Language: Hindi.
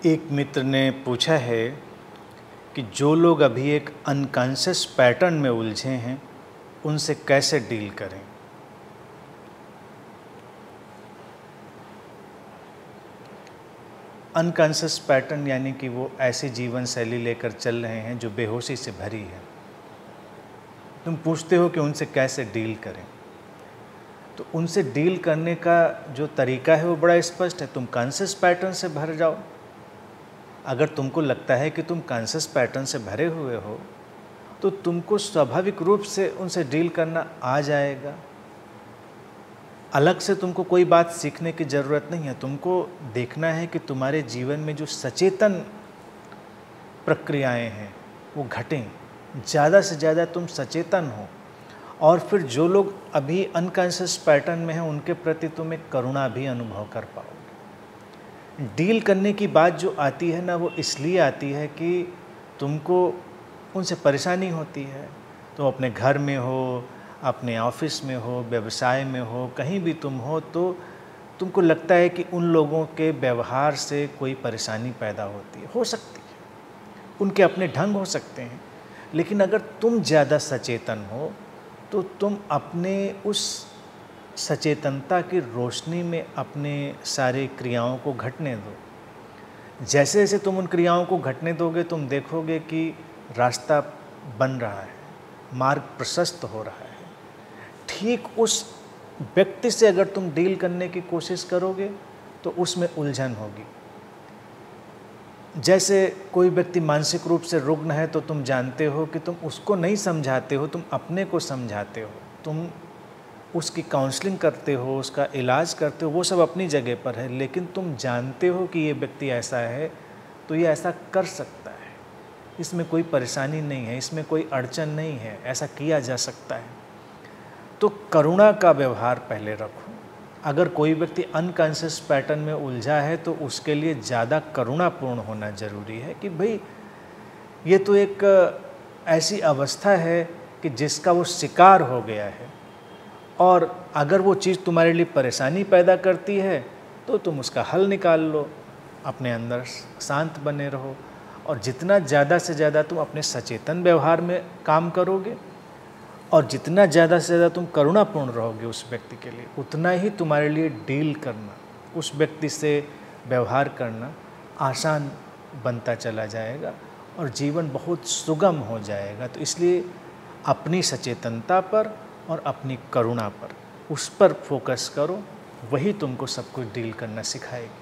एक मित्र ने पूछा है कि जो लोग अभी एक अनकॉन्शियस पैटर्न में उलझे हैं उनसे कैसे डील करें। अनकॉन्शियस पैटर्न यानी कि वो ऐसी जीवन शैली लेकर चल रहे हैं जो बेहोशी से भरी है। तुम पूछते हो कि उनसे कैसे डील करें, तो उनसे डील करने का जो तरीका है वो बड़ा स्पष्ट है। तुम कॉन्शियस पैटर्न से भर जाओ। अगर तुमको लगता है कि तुम कॉन्शियस पैटर्न से भरे हुए हो तो तुमको स्वाभाविक रूप से उनसे डील करना आ जाएगा। अलग से तुमको कोई बात सीखने की ज़रूरत नहीं है। तुमको देखना है कि तुम्हारे जीवन में जो सचेतन प्रक्रियाएं हैं वो घटें, ज़्यादा से ज़्यादा तुम सचेतन हो। और फिर जो लोग अभी अनकॉन्शियस पैटर्न में हैं उनके प्रति तुम एक करुणा भी अनुभव कर पाओगे। डील करने की बात जो आती है ना, वो इसलिए आती है कि तुमको उनसे परेशानी होती है। तुम अपने घर में हो, अपने ऑफिस में हो, व्यवसाय में हो, कहीं भी तुम हो, तो तुमको लगता है कि उन लोगों के व्यवहार से कोई परेशानी पैदा होती है। हो सकती है, उनके अपने ढंग हो सकते हैं, लेकिन अगर तुम ज़्यादा सचेतन हो तो तुम अपने उस सचेतनता की रोशनी में अपने सारे क्रियाओं को घटने दो। जैसे जैसे तुम उन क्रियाओं को घटने दोगे तुम देखोगे कि रास्ता बन रहा है, मार्ग प्रशस्त हो रहा है। ठीक उस व्यक्ति से अगर तुम डील करने की कोशिश करोगे तो उसमें उलझन होगी। जैसे कोई व्यक्ति मानसिक रूप से रुग्ण है तो तुम जानते हो कि तुम उसको नहीं समझाते हो, तुम अपने को समझाते हो, तुम उसकी काउंसलिंग करते हो, उसका इलाज करते हो, वो सब अपनी जगह पर है। लेकिन तुम जानते हो कि ये व्यक्ति ऐसा है तो ये ऐसा कर सकता है, इसमें कोई परेशानी नहीं है, इसमें कोई अड़चन नहीं है, ऐसा किया जा सकता है। तो करुणा का व्यवहार पहले रखो। अगर कोई व्यक्ति अनकॉन्शियस पैटर्न में उलझा है तो उसके लिए ज़्यादा करुणापूर्ण होना ज़रूरी है कि भाई ये तो एक ऐसी अवस्था है कि जिसका वो शिकार हो गया है, और अगर वो चीज़ तुम्हारे लिए परेशानी पैदा करती है तो तुम उसका हल निकाल लो, अपने अंदर शांत बने रहो। और जितना ज़्यादा से ज़्यादा तुम अपने सचेतन व्यवहार में काम करोगे और जितना ज़्यादा से ज़्यादा तुम करुणापूर्ण रहोगे उस व्यक्ति के लिए, उतना ही तुम्हारे लिए डील करना, उस व्यक्ति से व्यवहार करना आसान बनता चला जाएगा और जीवन बहुत सुगम हो जाएगा। तो इसलिए अपनी सचेतनता पर और अपनी करुणा पर, उस पर फोकस करो, वही तुमको सब कुछ डील करना सिखाएगी।